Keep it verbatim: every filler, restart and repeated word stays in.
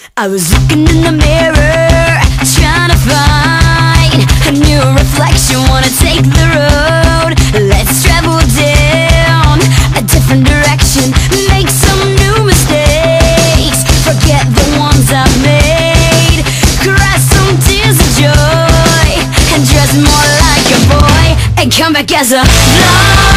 I was looking in the mirror, trying to find a new reflection. Wanna take the road, let's travel down a different direction. Make some new mistakes, forget the ones I've made. Cry some tears of joy, and dress more like a boy, and come back as a fly.